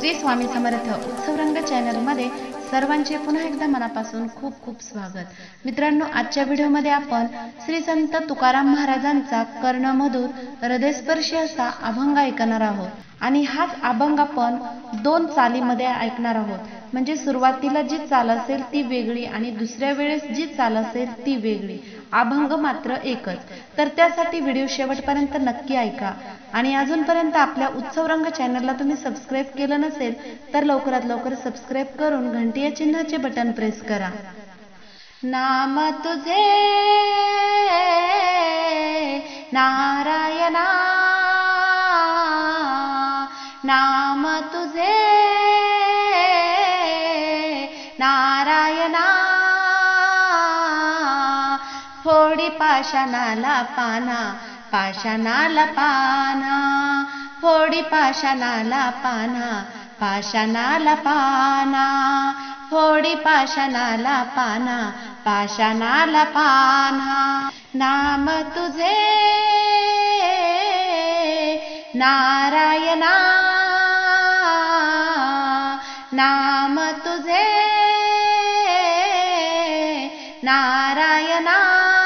श्री स्वामी समर्थ उत्सवरंग चॅनलमध्ये सर्वांचे पुन्हा एकदा मनापासून खूप खूप स्वागत। मित्रांनो, आजच्या व्हिडिओमध्ये आपण श्री संत तुकाराम महाराजांचा कर्णमधुर हृदयस्पर्शी असा अभंग ऐकणार आहोत आणि हाच अभंग आपण दोन चालीमध्ये ऐकणार आहोत। म्हणजे सुरुवातीला जी चाल असेल ती वेगळी आणि दुसऱ्या वेळेस जी चाल असेल ती वेगळी, अभंग मात्र एकच। तर त्यासाठी व्हिडिओ शेवटपर्यंत नक्की ऐका आणि अजूनपर्यंत आपल्या उत्सवरंग चॅनलला तुम्ही सबस्क्राइब केलं नसेल तर लवकरात लवकर सबस्क्राइब करून घंटी या चिन्हाचे बटन प्रेस करा। नाम तुझे नारायणा, नाम तुझे नारायणा, फोडी पाषाणाला पाना, पाषाणाला पाना, फोडी पाषाणाला पाना, पाषाणाला पाना, फोडी पाषाणाला पाना, पाषाणाला पाना। नाम तुझे नारायणा, नाम तुझे नारायणा,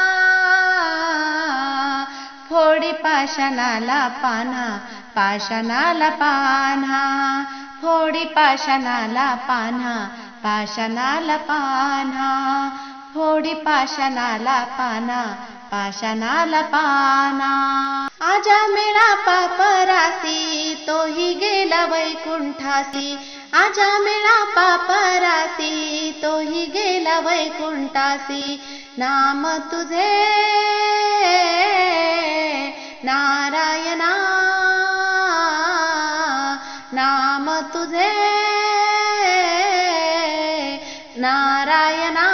फोडी पाषाणाला पाना, पाषाणाला पाना, फोडी पाषाणाला पाना, पाषाणाला पाना, फोडी पाषाणाला पाना, पाषाणाला पाना। आजा मेळा पापरासी तोही गेला वैकुंठासी, आजा मेळा पापरासी तोही गेला वैकुंठासी। नाम तुझे नारायणा, नाम तुझे नारायणा,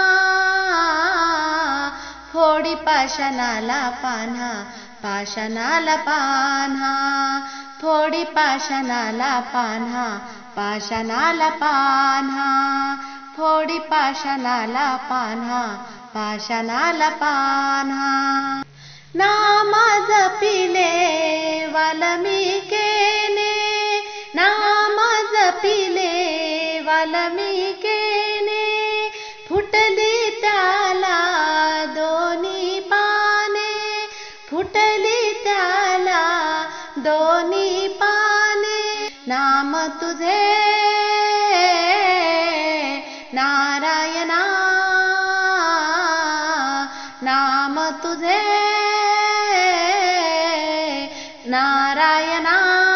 फोडी पाषाणाला पाना, पाषाणाला पाना, फोडी पाषाणाला पाना, पाषाणाला पाना, फोडी पाषाणाला पाना, पाषाणाला पाना। नाम जपिले वाल्मिकेने, नाम जपिले वाल्मिकेने, फुटली त्याला दोन्ही पाने, फुटली त्याला दोन्ही पाने। नाम तुझे नारायणा, नाम तुझे नारायणा,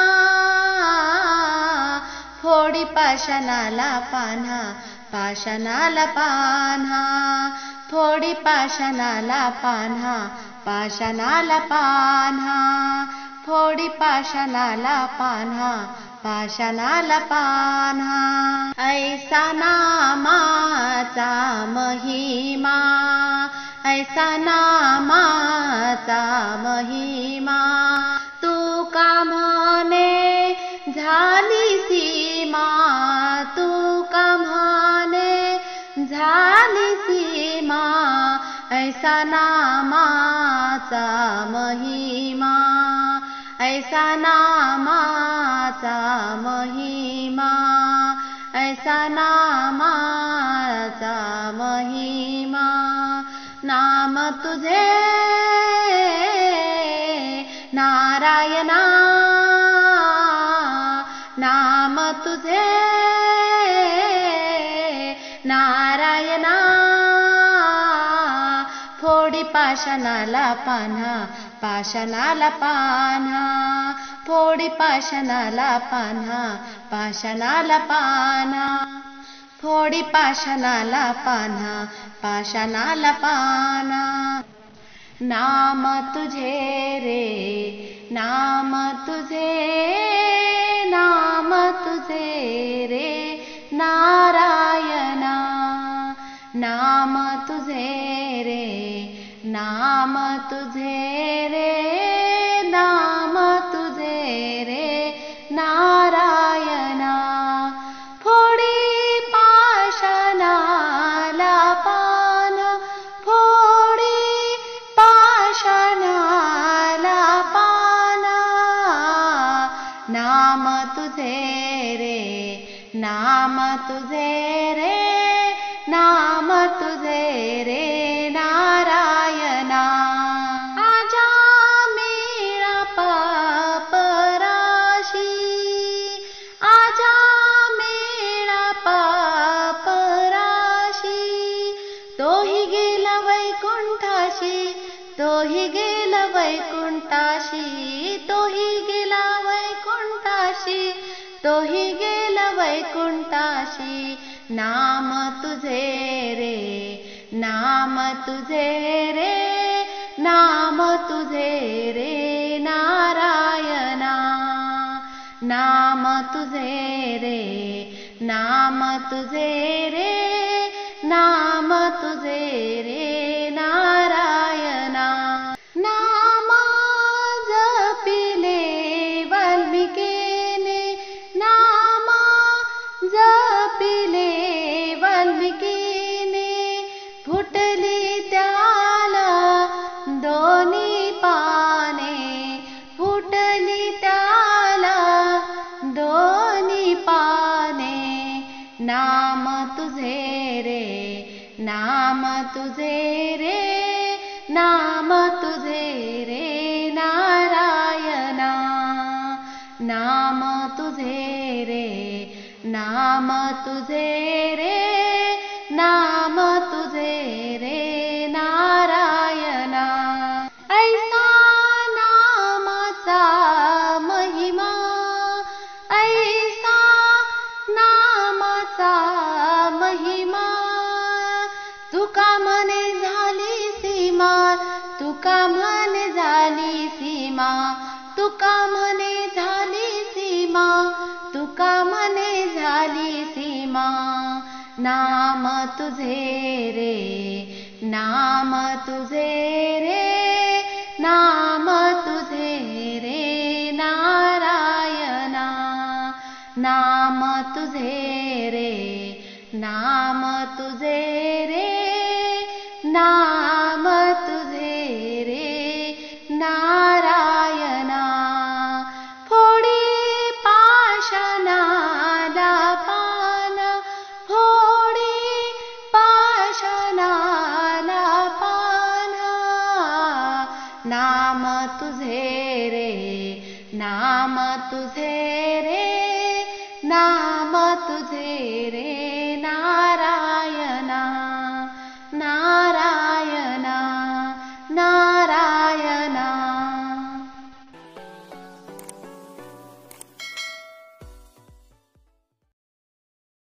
फोडी पाषाणाला पाना, पाषाणाला पाना, फोडी पाषाणाला पाना, पाषाणाला पाना, फोडी पाषाणाला पाना, पाषाणाला पाना। ऐसा नामाचा महिमा, ऐसा नामाचा महिमा, तुका म्हणे झाली सीमा, तुका म्हणे झाली सीमा। ऐसा नामाचा महिमा, ऐसा नामाचा महिमा, ऐसा नामाचा महिमा। नाम तुझे नारायणा, नाम तुझे नारायणा, फोडी पाषाणाला पाना, पाषाणाला पाना, फोडी पाषाणाला पाना, पाषाणाला पाना, फोडी पाषाणाला पाना, पाषाणाला पाना। नाम तुझे रे, नाम तुझे, नाम तुझे रे नारायणा, नाम तुझे रे, नाम तुझे रे, नाम तुझे रे नारायणा, फोडी पाषाणाला पाना, फोडी पाषाणाला पाना। नाम तुझे रे, नाम तुझे रे, नाम तुझे रे नारायणा. आजा मेरा पापराशी, आजा मेरा पापराशी. तोही गेला वैकुंठाशी, तोही गेला वैकुंठाशी, तोही गेला वैकुंठाशी, तोही गेला वैकुंठाशी. नाम तुझे रे, नाम तुझे रे, नाम तुझे रे नारायणा. नाम तुझे रे, नाम तुझे रे, नाम तुझे रे नारायणा. नाम जपिले वाल्मिकीने, नाम जपिले वाल्मिकीने. फुटली त्याला दोन्ही पाने, फुटली त्याला दोन्ही पाने. नाम तुझे रे, नाम तुझे रे, नाम तुझे रे नारायणा. नाम तुझे रे, नाम तुझे रे, नाम तुझे रे नारायणा. ऐसा नामाचा महिमा, ऐसा नामाचा महिमा. तुका म्हणे झाली सीमा, तुका म्हणे झाली सीमा, तुका म्हणे झाली सीमा, तुका म्हणे झाली सीमा. नाम तुझे रे, नाम तुझे रे, नाम तुझे रे नारायणा. नाम तुझे रे, नाम तुझे रे, नाम तुझे रे नारायणा. फोडी पाषाणाला पान, फोडी पाषाणाला पान. नाम तुझे रे, नाम तुझे रे, नाम तुझे रे